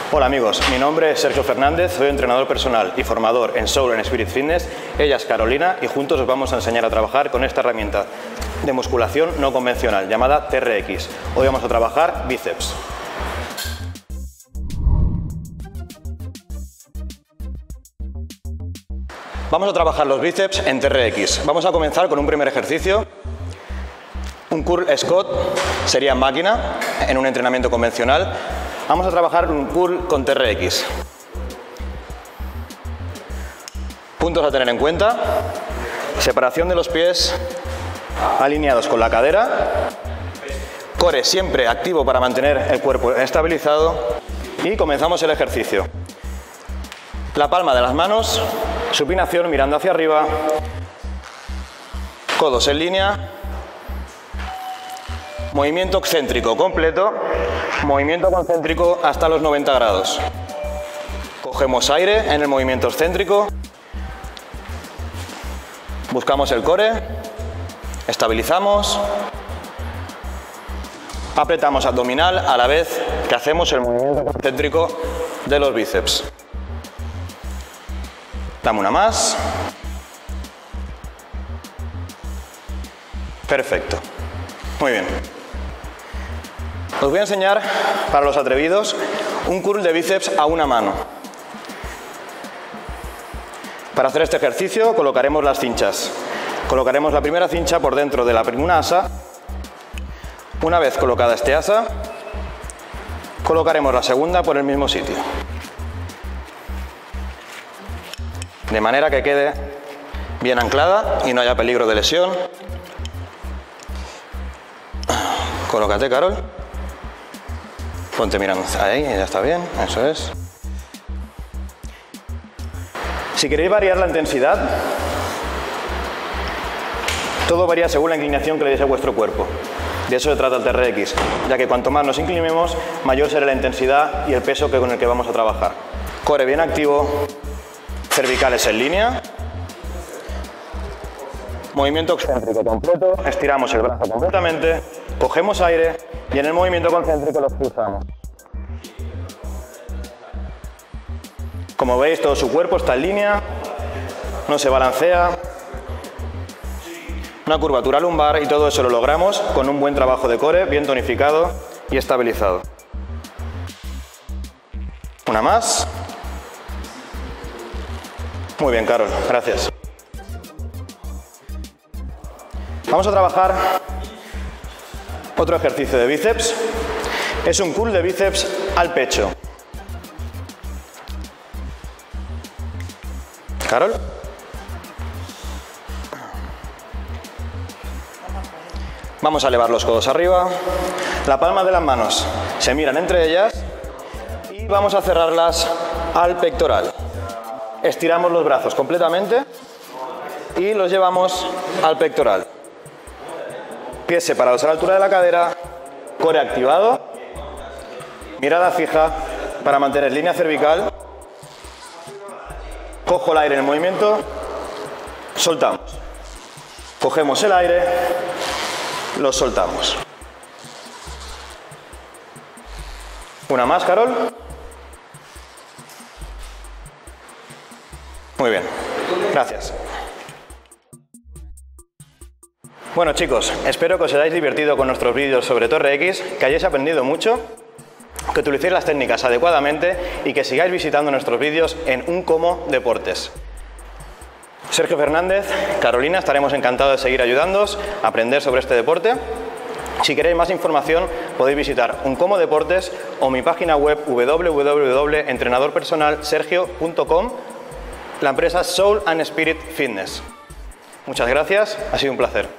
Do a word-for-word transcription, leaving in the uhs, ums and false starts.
Hola amigos, mi nombre es Sergio Fernández, soy entrenador personal y formador en Soul and Spirit Fitness. Ella es Carolina y juntos os vamos a enseñar a trabajar con esta herramienta de musculación no convencional llamada T R X. Hoy vamos a trabajar bíceps. Vamos a trabajar los bíceps en T R X. Vamos a comenzar con un primer ejercicio. Un curl squat sería en máquina, en un entrenamiento convencional. Vamos a trabajar un curl con T R X. Puntos a tener en cuenta: separación de los pies alineados con la cadera, core siempre activo para mantener el cuerpo estabilizado y comenzamos el ejercicio. La palma de las manos, supinación mirando hacia arriba, codos en línea, movimiento excéntrico completo, movimiento concéntrico hasta los noventa grados. Cogemos aire en el movimiento excéntrico, buscamos el core, estabilizamos, apretamos abdominal a la vez que hacemos el movimiento concéntrico de los bíceps. Dame una más. Perfecto. Muy bien. Os voy a enseñar, para los atrevidos, un curl de bíceps a una mano. Para hacer este ejercicio colocaremos las cinchas. Colocaremos la primera cincha por dentro de la primera asa. Una vez colocada este asa, colocaremos la segunda por el mismo sitio. De manera que quede bien anclada y no haya peligro de lesión. Colócate, Carol. Ponte mirando ahí, ya está bien, eso es. Si queréis variar la intensidad, todo varía según la inclinación que le deis a vuestro cuerpo. De eso se trata el T R X, ya que cuanto más nos inclinemos, mayor será la intensidad y el peso que con el que vamos a trabajar. Core bien activo, cervicales en línea, movimiento excéntrico completo, estiramos el brazo completamente, cogemos aire y en el movimiento concéntrico los cruzamos. Como veis, todo su cuerpo está en línea, no se balancea, una curvatura lumbar y todo eso lo logramos con un buen trabajo de core, bien tonificado y estabilizado. Una más. Muy bien, Carol, gracias. Vamos a trabajar otro ejercicio de bíceps. Es un curl de bíceps al pecho. Carol. Vamos a elevar los codos arriba. La palma de las manos se miran entre ellas y vamos a cerrarlas al pectoral. Estiramos los brazos completamente y los llevamos al pectoral. Pies separados a la altura de la cadera, core activado, mirada fija para mantener línea cervical. Cojo el aire en el movimiento, soltamos. Cogemos el aire, lo soltamos. Una más, Carol. Muy bien, gracias. Bueno chicos, espero que os hayáis divertido con nuestros vídeos sobre T R X, que hayáis aprendido mucho, que utilicéis las técnicas adecuadamente y que sigáis visitando nuestros vídeos en Uncomo Deportes. Sergio Fernández, Carolina, estaremos encantados de seguir ayudándoos a aprender sobre este deporte. Si queréis más información podéis visitar Uncomo Deportes o mi página web w w w punto entrenador personal sergio punto com, la empresa Soul and Spirit Fitness. Muchas gracias, ha sido un placer.